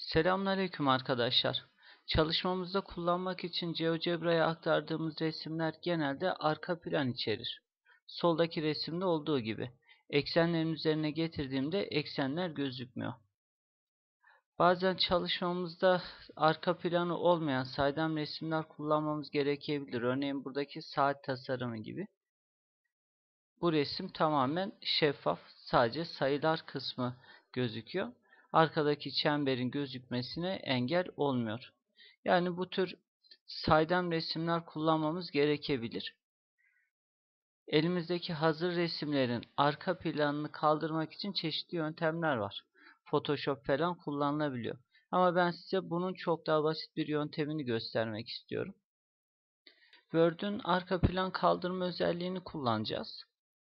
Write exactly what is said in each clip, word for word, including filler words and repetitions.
Selamünaleyküm arkadaşlar. Çalışmamızda kullanmak için GeoGebra'ya aktardığımız resimler genelde arka plan içerir. Soldaki resimde olduğu gibi. Eksenlerin üzerine getirdiğimde eksenler gözükmüyor. Bazen çalışmamızda arka planı olmayan saydam resimler kullanmamız gerekebilir. Örneğin buradaki saat tasarımı gibi. Bu resim tamamen şeffaf. Sadece sayılar kısmı gözüküyor. Arkadaki çemberin gözükmesine engel olmuyor. Yani bu tür saydam resimler kullanmamız gerekebilir. Elimizdeki hazır resimlerin arka planını kaldırmak için çeşitli yöntemler var. Photoshop falan kullanılabiliyor. Ama ben size bunun çok daha basit bir yöntemini göstermek istiyorum. Word'ün arka plan kaldırma özelliğini kullanacağız.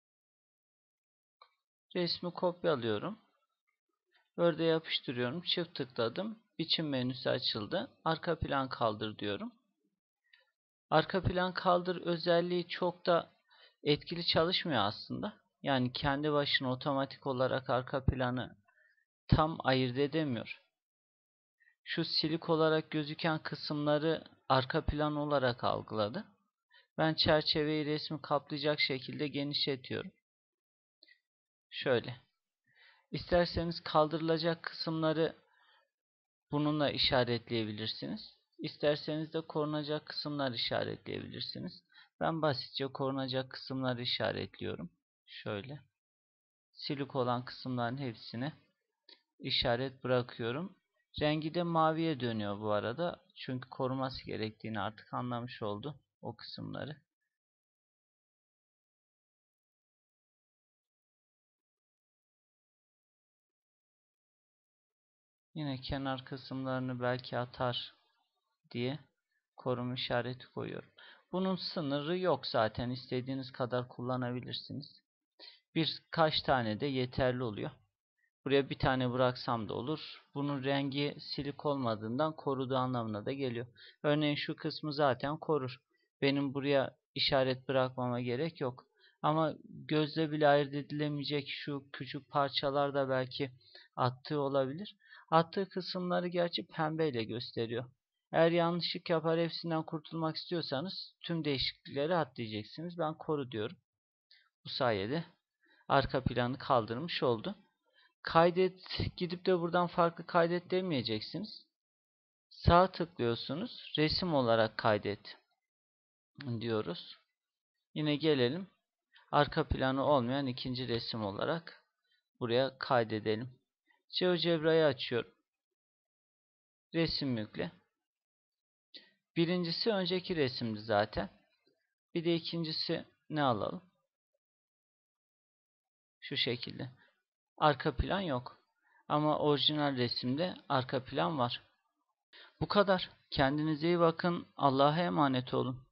Resmi kopyalıyorum. Word'e yapıştırıyorum. Çift tıkladım. Biçim menüsü açıldı. Arka plan kaldır diyorum. Arka plan kaldır özelliği çok da etkili çalışmıyor aslında. Yani kendi başına otomatik olarak arka planı tam ayırt edemiyor. Şu silik olarak gözüken kısımları arka plan olarak algıladı. Ben çerçeveyi resmi kaplayacak şekilde genişletiyorum. Şöyle. İsterseniz kaldırılacak kısımları bununla işaretleyebilirsiniz. İsterseniz de korunacak kısımlar işaretleyebilirsiniz. Ben basitçe korunacak kısımları işaretliyorum. Şöyle. Silik olan kısımların hepsine işaret bırakıyorum. Rengi de maviye dönüyor bu arada. Çünkü koruması gerektiğini artık anlamış oldu o kısımları. Yine kenar kısımlarını belki atar diye koruma işareti koyuyorum. Bunun sınırı yok zaten. İstediğiniz kadar kullanabilirsiniz. Birkaç tane de yeterli oluyor. Buraya bir tane bıraksam da olur. Bunun rengi silik olmadığından koruduğu anlamına da geliyor. Örneğin şu kısmı zaten korur. Benim buraya işaret bırakmama gerek yok. Ama gözle bile ayırt edilemeyecek şu küçük parçalarda belki attığı olabilir. Attığı kısımları gerçi pembeyle gösteriyor. Eğer yanlışlık yapar hepsinden kurtulmak istiyorsanız tüm değişiklikleri atlayacaksınız. Ben koru diyorum. Bu sayede arka planı kaldırmış oldu. Kaydet gidip de buradan farklı kaydet demeyeceksiniz. Sağ tıklıyorsunuz. Resim olarak kaydet diyoruz. Yine gelelim. Arka planı olmayan ikinci resim olarak buraya kaydedelim. GeoGebra'yı açıyorum. Resim yükle. Birincisi önceki resimdi zaten. Bir de ikincisi ne alalım? Şu şekilde. Arka plan yok. Ama orijinal resimde arka plan var. Bu kadar. Kendinize iyi bakın. Allah'a emanet olun.